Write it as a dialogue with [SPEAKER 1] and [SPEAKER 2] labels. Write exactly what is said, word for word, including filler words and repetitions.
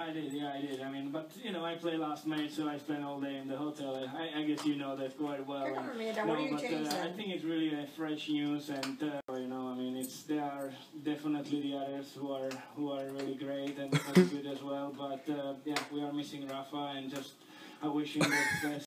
[SPEAKER 1] I did. Yeah, I did. I mean, but you know, I played last night, so I spent all day in the hotel. I, I guess you know that quite well.
[SPEAKER 2] Come on, man.
[SPEAKER 1] No,
[SPEAKER 2] What do you
[SPEAKER 1] but
[SPEAKER 2] change
[SPEAKER 1] uh,
[SPEAKER 2] then?
[SPEAKER 1] I think it's really uh, fresh news, and uh, you know, I mean, it's there are definitely the others who are who are really great and really good as well. But uh, yeah, we are missing Rafa, and just I wish him the best.